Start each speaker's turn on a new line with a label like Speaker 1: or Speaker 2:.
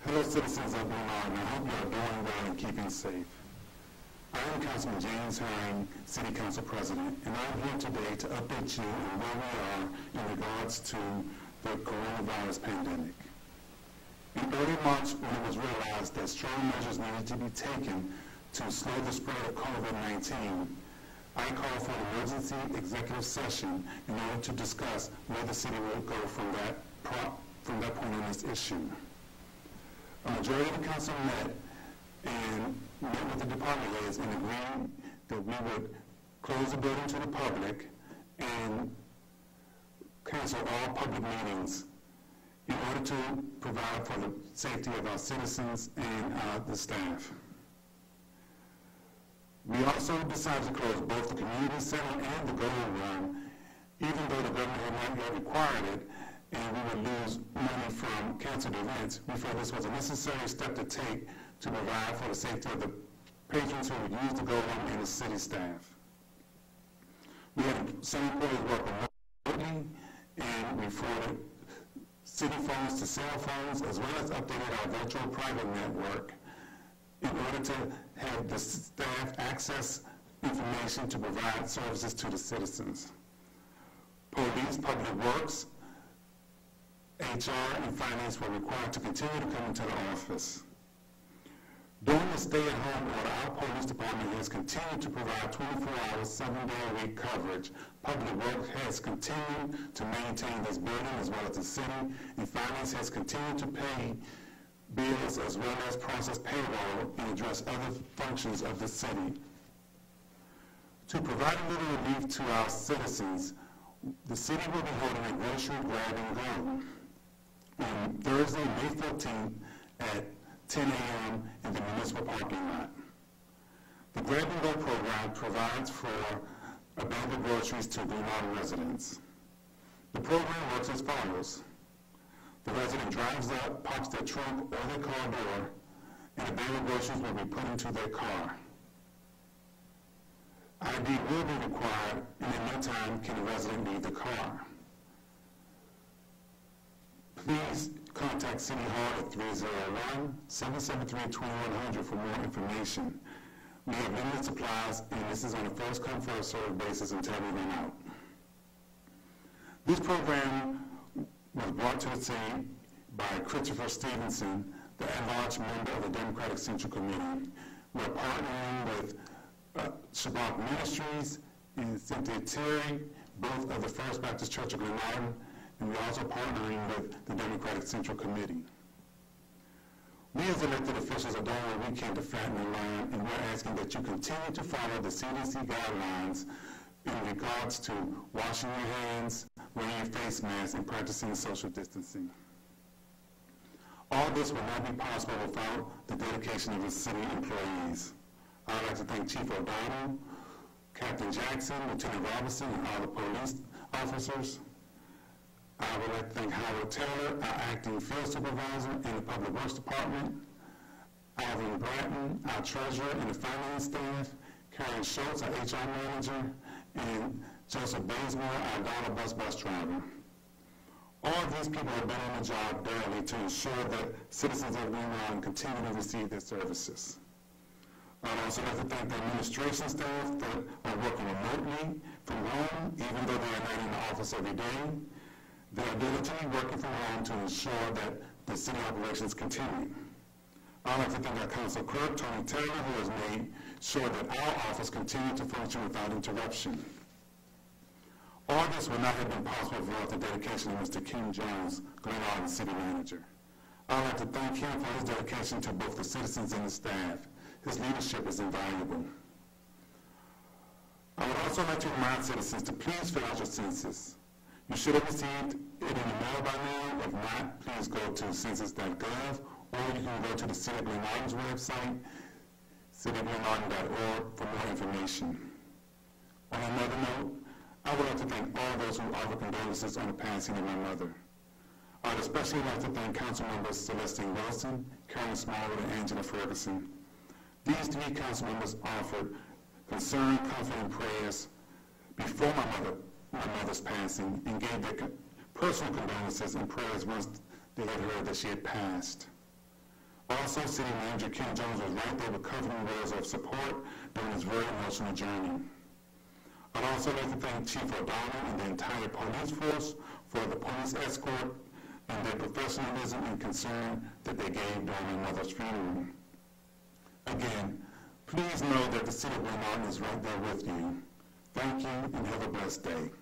Speaker 1: Fellow citizens of Glen Arden, I hope you are doing well and keeping safe. I am Councilman James Herring, City Council President, and I'm here today to update you on where we are in regards to the coronavirus pandemic. In early March, when it was realized that strong measures needed to be taken to slow the spread of COVID-19, I called for an emergency executive session in order to discuss where the city will go from that point on this issue. A majority of the council met with the department heads and agreed that we would close the building to the public and cancel all public meetings in order to provide for the safety of our citizens and the staff. We also decided to close both the community center and the Golden Run, even though the government had not yet required it, and we would lose money from canceled events. We felt this was a necessary step to take to provide for the safety of the patrons who would use the Golden Run and the city staff. We had some employees work remotely, and we forwarded city phones to cell phones, as well as updated our virtual private network in order to have the staff access information to provide services to the citizens. Police, Public Works, HR, and Finance were required to continue to come into the office. During the stay-at-home order, our police department has continued to provide 24-hour, 7-day-a-week coverage. Public Works has continued to maintain this building as well as the city, and Finance has continued to pay bills as well as process payroll and address other functions of the city. To provide a little relief to our citizens, the city will be holding a grocery grab and go on Thursday, May 14th at 10 a.m. in the municipal parking lot. The Grab and Go program provides for a bag of groceries to Glen Arden residents. The program works as follows. The resident drives up, parks their trunk or their car door, and a bag of groceries will be put into their car. ID will be required, and in no time can the resident leave the car. Please contact City Hall at 301-773-2100 for more information. We have limited supplies, and this is on a first-come, first-served basis until we run out. This program was brought to the city by Christopher Stevenson, the at-large member of the Democratic Central Committee. We're partnering with Shabbat Ministries and Cynthia Terry, both of the First Baptist Church of Glen Arden, and we're also partnering with the Democratic Central Committee. We as elected officials are doing what we can to flatten the line, and we're asking that you continue to follow the CDC guidelines in regards to washing your hands, wearing your face mask, and practicing social distancing. All this would not be possible without the dedication of the city employees. I'd like to thank Chief O'Donnell, Captain Jackson, Lieutenant Robinson, and all the police officers. I would like to thank Howard Taylor, our acting field supervisor in the Public Works Department, Alvin Bratton, our treasurer and the finance staff, Karen Schultz, our HR manager, and Joseph Bazemore, our Donald bus driver. All of these people have been on the job daily to ensure that citizens of Glen Arden continue to receive their services. I'd also like to thank the administration staff that are working remotely from home, even though they are not in the office every day. They are diligently working from home to ensure that the city operations continue. I'd like to thank our council clerk, Tony Taylor, who has made sure that our office continued to function without interruption. All this would not have been possible without the dedication of Mr. Kim Jones, Glen Arden City Manager. I'd like to thank him for his dedication to both the citizens and the staff. His leadership is invaluable. I would also like to remind citizens to please fill out your census. You should have received it in the mail by now. If not, please go to census.gov, or you can go to the City of Glen Arden's website, cityglenarden.org, for more information. On another note, I would like to thank all those who offer condolences on the passing of my mother. I would especially like to thank council members Celestine Wilson, Karen Smallwood, and Angela Ferguson. These three council members offered concern, comfort, and prayers before my mother's passing, and gave their personal condolences and prayers once they had heard that she had passed. Also, City Manager Ken Jones was right there with covering words of support during his very emotional journey. I'd also like to thank Chief O'Donnell and the entire police force for the police escort and their professionalism and concern that they gave during my mother's funeral. Again, please know that the City of Glen Martin is right there with you. Thank you and have a blessed day.